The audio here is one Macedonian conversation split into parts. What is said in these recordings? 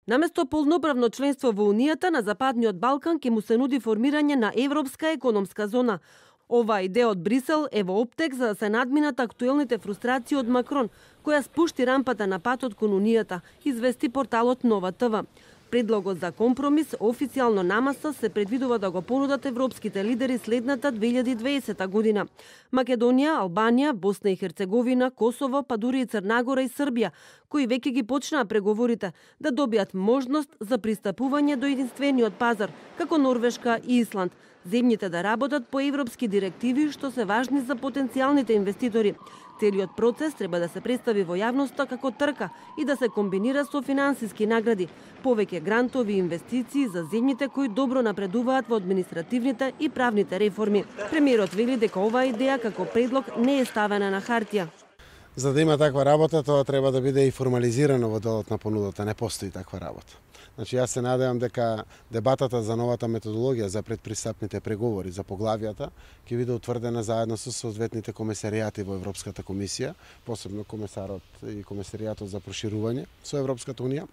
Наместо полноправно членство во Унијата, на Западниот Балкан ќе му се нуди формирање на Европска економска зона. Оваа идеја од Брисел е во оптек за да се надминат актуелните фрустрации од Макрон, која спушти рампата на патот кон Унијата, извести порталот Нова ТВ. Предлогот за компромис официјално намаса се предвидува да го понудат европските лидери следната 2020 година. Македонија, Албанија, Босна и Херцеговина, Косово, па дури и Црнагора и Србија, кои веќе ги почнаа преговорите, да добијат можност за пристапување до единствениот пазар, како Норвешка и Исланд. Земјите да работат по европски директиви што се важни за потенцијалните инвеститори. Целиот процес треба да се представи во јавноста како трка и да се комбинира со финансиски награди, повеќе грантови и инвестиции за земјите кои добро напредуваат во административните и правните реформи. Премиерот вели дека оваа идеја како предлог не е ставена на хартија. За да има таква работа, тоа треба да биде и формализирано во делот на понудата. Не постои таква работа. Значи, јас се надевам дека дебатата за новата методологија за предпристапните преговори за поглавијата ќе биде утврдена заедно со соодветните комесаријати во Европската комисија, посебно комесарот и комесаријатот за проширување со Европската унија,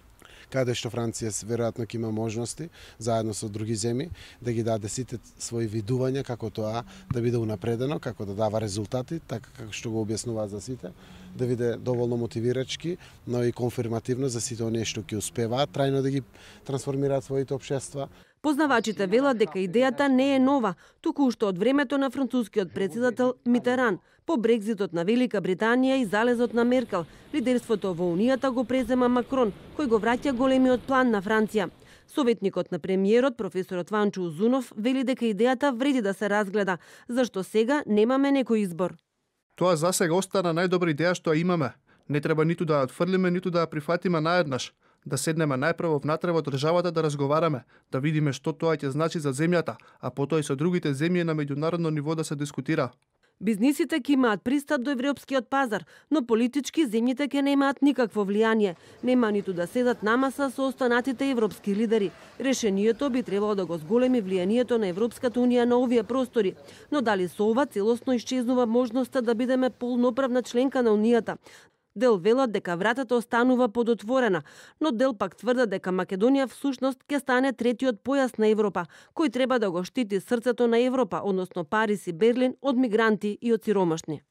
каде што Франција веројатно ќе има можности, заедно со други земји, да ги даде сите своји видувања како тоа да биде унапредено, како да дава резултати, така како што го објаснуваат за сите, да биде доволно мотивирачки, но и конфирмативно за сите оние што ќе успеваат трајно да ги трансформираат своите општества. Познавачите велат дека идејата не е нова, туку уште од времето на францускиот претседател Митеран. По Брекзитот на Велика Британија и залезот на Меркел, лидерството во Унијата го презема Макрон, кој го враќа големиот план на Франција. Советникот на премиерот, професорот Ванчо Узунов, вели дека идејата вреди да се разгледа, зашто сега немаме некој избор. Тоа засега остана најдобра идеја што ја имаме. Не треба ниту да ја отфрлиме, ниту да ја прифатиме наеднаш. Да седнеме најпрво внатре во државата да разговараме, да видиме што тоа ќе значи за земјата, а потоа и со другите земји на меѓународно ниво да се дискутира. Бизнисите ќе имаат пристап до европскиот пазар, но политички земјите ќе немаат никакво влијание. Нема ниту да седат намаса со останатите европски лидери. Решението би требало да го зголеми влијанието на Европската унија на овие простори. Но дали со ова целосно исчезнува можноста да бидеме полноправна членка на Унијата? Дел велат дека вратата останува подотворена, но дел пак тврдат дека Македонија всушност ќе стане третиот појас на Европа, кој треба да го штити срцето на Европа, односно Париз и Берлин, од мигранти и од сиромашни.